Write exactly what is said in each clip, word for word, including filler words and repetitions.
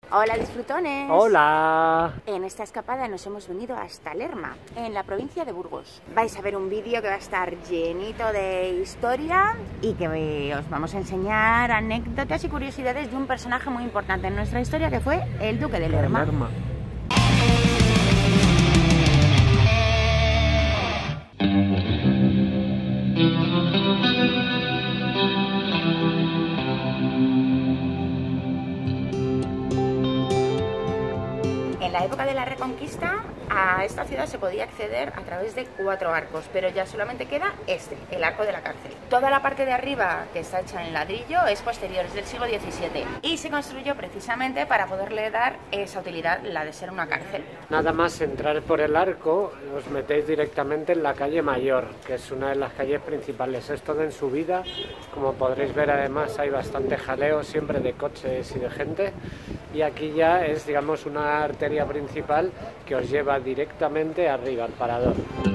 Hola disfrutones. Hola. En esta escapada nos hemos venido hasta Lerma, en la provincia de Burgos. Vais a ver un vídeo que va a estar llenito de historia y que os vamos a enseñar anécdotas y curiosidades de un personaje muy importante en nuestra historia, que fue el duque de Lerma. Lerma. En la época de la Reconquista a esta ciudad se podía acceder a través de cuatro arcos, pero ya solamente queda este, el arco de la cárcel. Toda la parte de arriba, que está hecha en ladrillo, es posterior, es del siglo diecisiete y se construyó precisamente para poderle dar esa utilidad, la de ser una cárcel. Nada más entrar por el arco, os metéis directamente en la calle Mayor, que es una de las calles principales. Es todo en subida, como podréis ver. Además hay bastante jaleo siempre de coches y de gente, y aquí ya es, digamos, una arteria principal que os lleva directamente arriba al parador.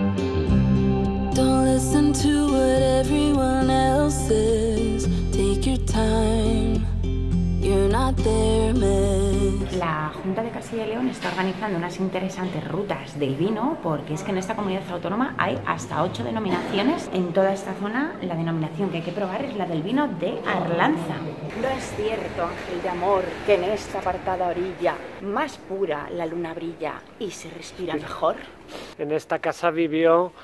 Don't listen to what everyone else says. Take your time. You're not there, man. La Junta de Castilla y León está organizando unas interesantes rutas del vino, porque es que en esta comunidad autónoma hay hasta ocho denominaciones. En toda esta zona la denominación que hay que probar es la del vino de Arlanza. No es cierto, ángel de amor, que en esta apartada orilla más pura la luna brilla y se respira mejor. En esta casa vivió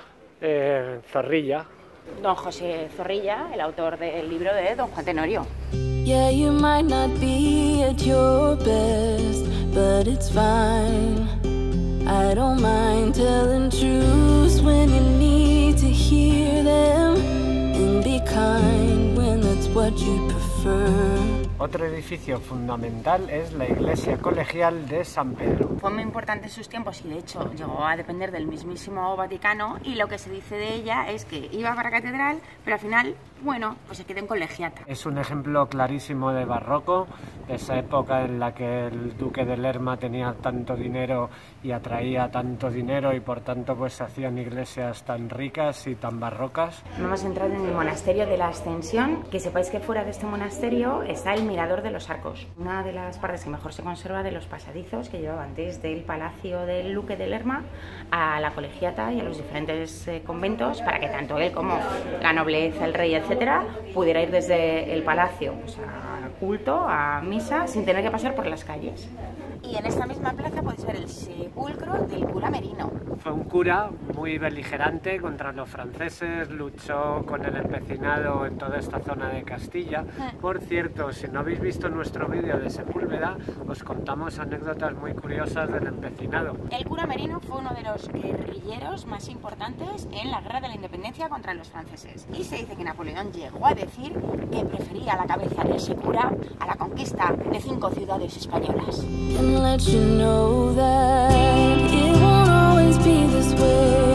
eh, Zorrilla. Don José Zorrilla, el autor del libro de Don Juan Tenorio. Yeah, you might not be at your best, but it's fine. I don't mind telling truths when you need to hear them, and be kind when that's what you prefer. Otro edificio fundamental es la iglesia colegial de San Pedro. Fue muy importante en sus tiempos y de hecho llegó a depender del mismísimo Vaticano, y lo que se dice de ella es que iba para catedral, pero al final, bueno, pues se quedó en colegiata. Es un ejemplo clarísimo de barroco, de esa época en la que el duque de Lerma tenía tanto dinero y atraía tanto dinero, y por tanto pues hacían iglesias tan ricas y tan barrocas. Vamos a entrar en el monasterio de la Ascensión. Que sepáis que fuera de este monasterio está el Mirador de los Arcos, una de las partes que mejor se conserva de los pasadizos que llevaban desde el palacio del duque de Lerma a la colegiata y a los diferentes eh, conventos, para que tanto él como la nobleza, el rey, etcétera, pudiera ir desde el palacio pues, a culto, a misa, sin tener que pasar por las calles. Y en esta misma plaza podéis ver el sepulcro del cura Merino. Fue un cura muy beligerante contra los franceses, luchó con el empecinado en toda esta zona de Castilla. Por cierto, si no habéis visto nuestro vídeo de Sepúlveda, os contamos anécdotas muy curiosas del empecinado. El cura Merino fue uno de los guerrilleros más importantes en la guerra de la independencia contra los franceses. Y se dice que Napoleón llegó a decir que prefería la cabeza de ese cura a la conquista de cinco ciudades españolas. And let you know that it won't always be this way.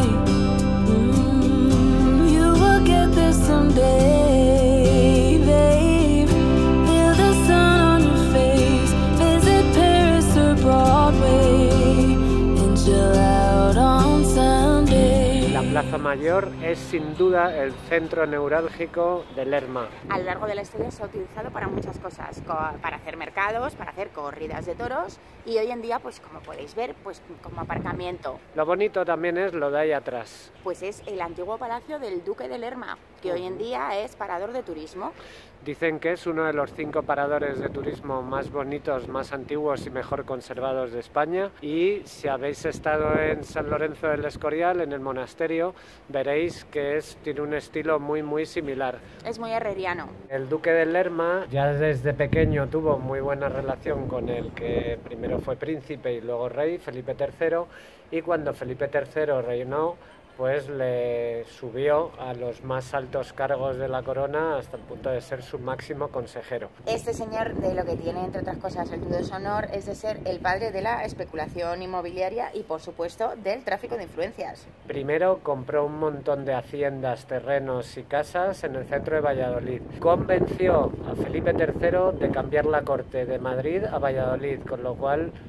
Mm, you will get there someday, babe. Feel the sun on your face. Visit Paris or Broadway and chill out on Sunday. La Plaza Mayor es sin duda el centro neurálgico de Lerma. A lo largo de la historia se ha utilizado para muchas cosas, para hacer mercados, para hacer corridas de toros, y hoy en día, pues como podéis ver, pues como aparcamiento. Lo bonito también es lo de ahí atrás. Pues es el antiguo palacio del duque de Lerma, que hoy en día es parador de turismo. Dicen que es uno de los cinco paradores de turismo más bonitos, más antiguos y mejor conservados de España. Y si habéis estado en San Lorenzo del Escorial, en el monasterio, veréis que es, tiene un estilo muy muy similar. Es muy herreriano. El duque de Lerma ya desde pequeño tuvo muy buena relación con el que primero fue príncipe y luego rey, Felipe tercero, y cuando Felipe tercero reinó, pues le subió a los más altos cargos de la corona hasta el punto de ser su máximo consejero. Este señor, de lo que tiene, entre otras cosas, el dudoso honor es de ser el padre de la especulación inmobiliaria y, por supuesto, del tráfico de influencias. Primero compró un montón de haciendas, terrenos y casas en el centro de Valladolid. Convenció a Felipe tercero de cambiar la corte de Madrid a Valladolid, con lo cual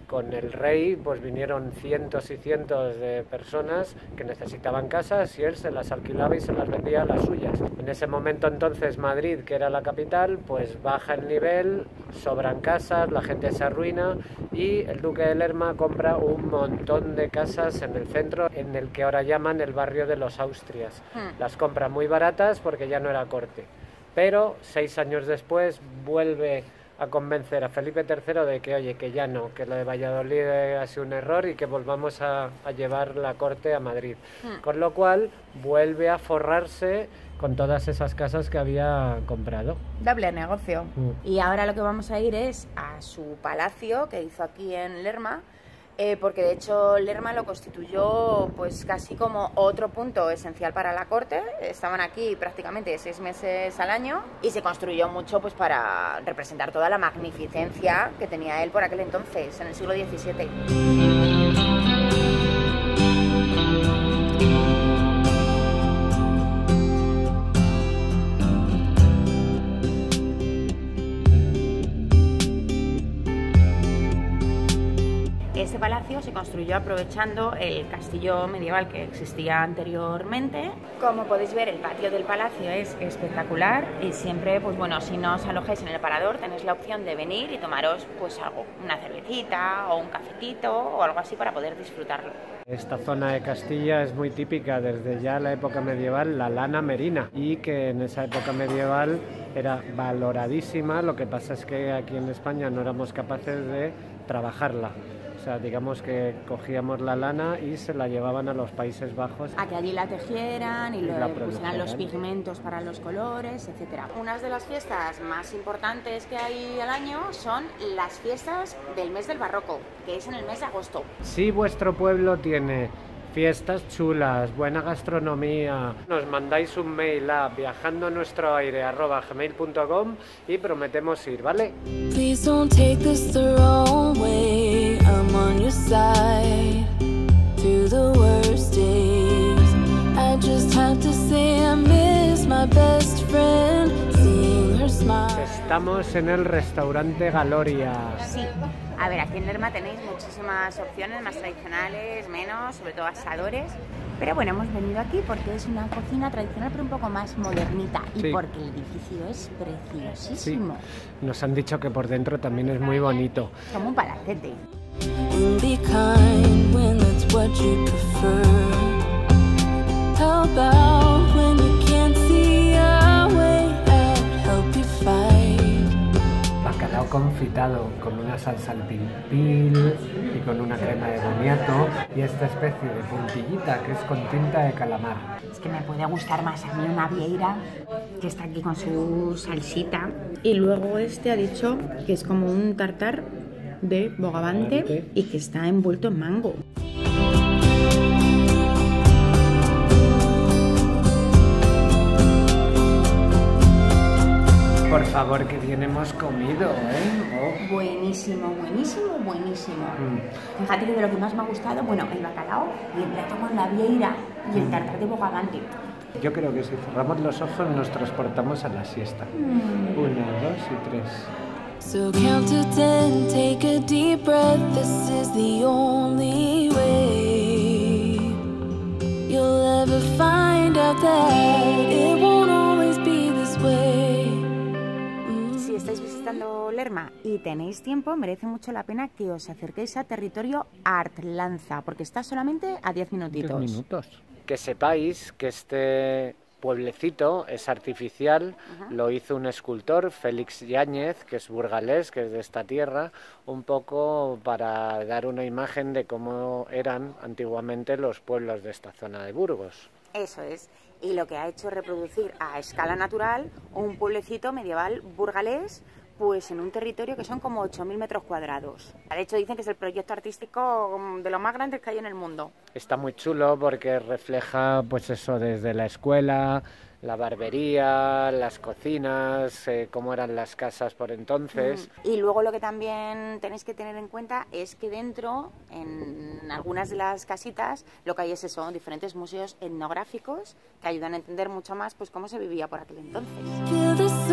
con el rey pues vinieron cientos y cientos de personas que necesitaban casas y él se las alquilaba y se las vendía a las suyas. En ese momento entonces Madrid, que era la capital, pues baja el nivel, sobran casas, la gente se arruina y el duque de Lerma compra un montón de casas en el centro, en el que ahora llaman el barrio de los Austrias. Mm. Las compra muy baratas porque ya no era corte. Pero seis años después vuelve a convencer a Felipe tercero de que, oye, que ya no, que lo de Valladolid ha sido un error y que volvamos a, a llevar la corte a Madrid. Mm. Con lo cual vuelve a forrarse con todas esas casas que había comprado. Doble negocio. Mm. Y ahora lo que vamos a ir es a su palacio que hizo aquí en Lerma, eh, porque de hecho Lerma lo constituyó pues casi como otro punto esencial para la corte. Estaban aquí prácticamente seis meses al año y se construyó mucho pues para representar toda la magnificencia que tenía él por aquel entonces, en el siglo diecisiete. Este palacio se construyó aprovechando el castillo medieval que existía anteriormente. Como podéis ver, el patio del palacio es espectacular y siempre, pues bueno, si no os alojáis en el parador, tenéis la opción de venir y tomaros pues algo, una cervecita o un cafetito o algo así para poder disfrutarlo. Esta zona de Castilla es muy típica desde ya la época medieval, la lana merina, y que en esa época medieval era valoradísima. Lo que pasa es que aquí en España no éramos capaces de trabajarla. O sea, digamos que cogíamos la lana y se la llevaban a los Países Bajos. A que allí la tejieran y, y le pusieran los pigmentos para los colores, etcétera. Unas de las fiestas más importantes que hay al año son las fiestas del mes del barroco, que es en el mes de agosto. Si vuestro pueblo tiene fiestas chulas, buena gastronomía, nos mandáis un mail a viajandonuestroaire arroba gmail punto com y prometemos ir, ¿vale? Please don't take this the wrong way. I'm on your side through the worst days. I just have to say I miss my best friend, seeing her smile. Estamos en el restaurante Galoria. Sí. A ver, aquí en Lerma tenéis muchísimas opciones, más tradicionales, menos, sobre todo asadores. Pero bueno, hemos venido aquí porque es una cocina tradicional pero un poco más modernita y sí, porque el edificio es preciosísimo. Sí. Nos han dicho que por dentro también es muy bonito. Como un palacete. Bacalao confitado con una salsa al pil pil y con una crema de boniato y esta especie de puntillita que es con tinta de calamar. Es que me puede gustar más a mí una vieira que está aquí con su salsita, y luego este ha dicho que es como un tartar de bogavante y que está envuelto en mango. Por favor, que bien hemos comido, ¿eh? Oh. Buenísimo, buenísimo, buenísimo. Mm. Fíjate que de lo que más me ha gustado, bueno, el bacalao y el plato con la vieira y el tartar de bogavante. Yo creo que si cerramos los ojos nos transportamos a la siesta. Mm. Uno, dos y tres. So count to ten, take a deep breath, this is the only way you'll ever find out that it won't always be this way. Si estáis visitando Lerma y tenéis tiempo, merece mucho la pena que os acerquéis a territorio Artlanza, porque está solamente a diez minutitos. diez minutos. Que sepáis que este pueblecito es artificial, uh-huh. Lo hizo un escultor, Félix Yáñez, que es burgalés, que es de esta tierra, un poco para dar una imagen de cómo eran antiguamente los pueblos de esta zona de Burgos. Eso es, y lo que ha hecho es reproducir a escala natural un pueblecito medieval burgalés, pues en un territorio que son como ocho mil metros cuadrados. De hecho dicen que es el proyecto artístico de los más grandes que hay en el mundo. Está muy chulo porque refleja pues eso desde la escuela, la barbería, las cocinas, eh, cómo eran las casas por entonces. Mm. Y luego lo que también tenéis que tener en cuenta es que dentro, en algunas de las casitas, lo que hay es eso, diferentes museos etnográficos que ayudan a entender mucho más pues cómo se vivía por aquel entonces.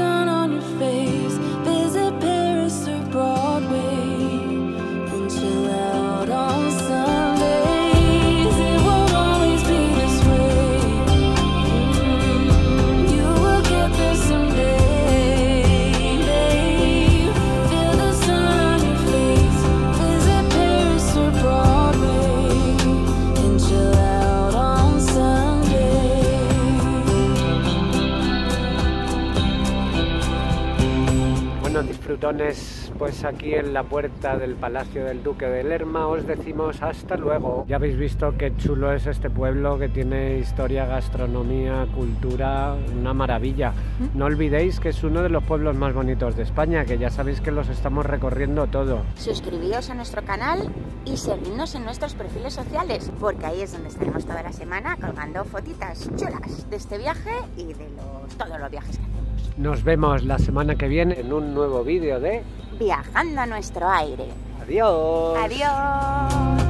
Visit Paris or Broadway and chill Bueno, disfrutones, pues aquí en la puerta del Palacio del Duque de Lerma os decimos hasta luego. Ya habéis visto qué chulo es este pueblo, que tiene historia, gastronomía, cultura, una maravilla. No olvidéis que es uno de los pueblos más bonitos de España, que ya sabéis que los estamos recorriendo todo. Suscribíos a nuestro canal y seguidnos en nuestros perfiles sociales, porque ahí es donde estaremos toda la semana colgando fotitas chulas de este viaje y de los, todos los viajes que hacemos. Nos vemos la semana que viene en un nuevo vídeo de Viajando a nuestro aire. Adiós. Adiós.